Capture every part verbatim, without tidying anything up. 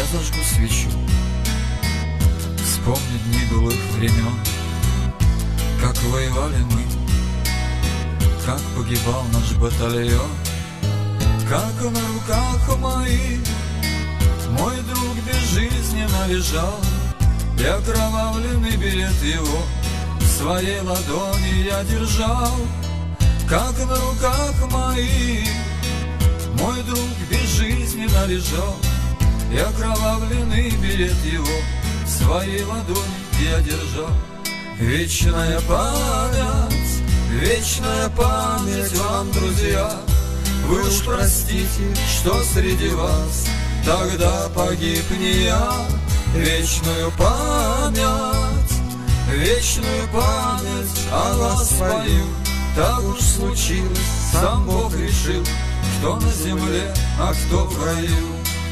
зажгу свечу, вспомню дни былых времен, как воевали мы, как погибал наш батальон, как на руках моих мой друг безжизненно лежал, и окровавленный билет его в своей ладони я держал. Как на руках моих мой друг безжизненно лежал, и окровавленный билет его в своей ладони я держал. Вечная память, вечная память вам, друзья. Вы уж простите, что среди вас тогда погиб не я. Вечную память, вечную память о вас пою. Так уж случилось, сам Бог решил, кто на земле, а кто в раю.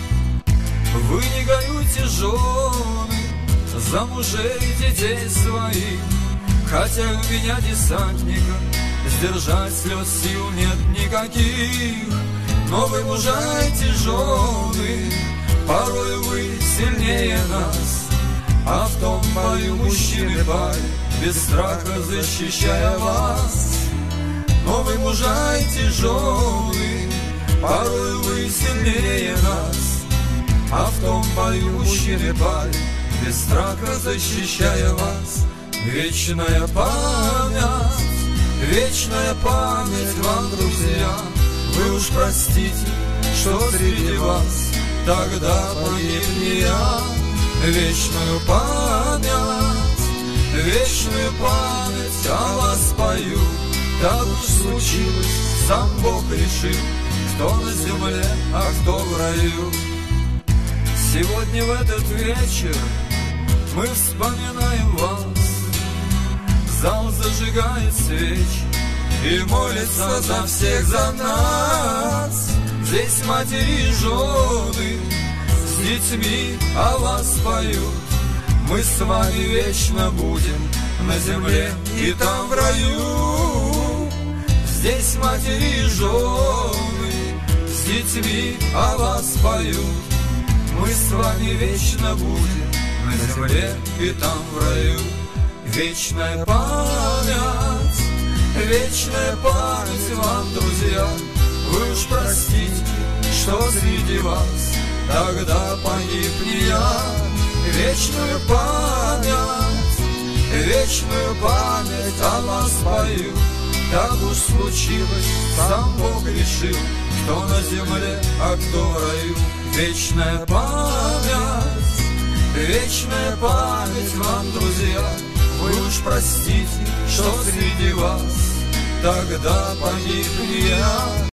Вы не горюйте, жены, за мужей детей своих, хотя у меня, десантника, сдержать слез сил нет никаких. Но вы мужайте, жены, порой вы сильнее нас, а в том бою мужчины пали, без страха защищая вас. Но вы мужайте, жены, порой вы сильнее нас, а в том бою мужчины пали, без страха защищая вас. Вечная память, вечная память вам, друзья. Вы уж простите, что среди вас тогда погиб не я. Вечную память, вечную память о вас пою. Так уж случилось, сам Бог решил, кто на земле, а кто в раю. Сегодня в этот вечер мы вспоминаем вас. Зал зажигает свечи и молится за всех, за нас. Здесь матери и жены с детьми о вас поют. Мы с вами вечно будем на земле и там в раю. Здесь матери и жены с детьми о вас поют. Мы с вами вечно будем на земле и там в раю. Вечная память, вечная память вам, друзья. Вы уж простите, что среди вас тогда погиб не я. Вечную память, вечную память о вас пою. Так уж случилось, сам Бог решил, кто на земле, а кто в раю. Вечная память, вечная память вам, друзья. Вы уж простите, что среди вас тогда погиб не я.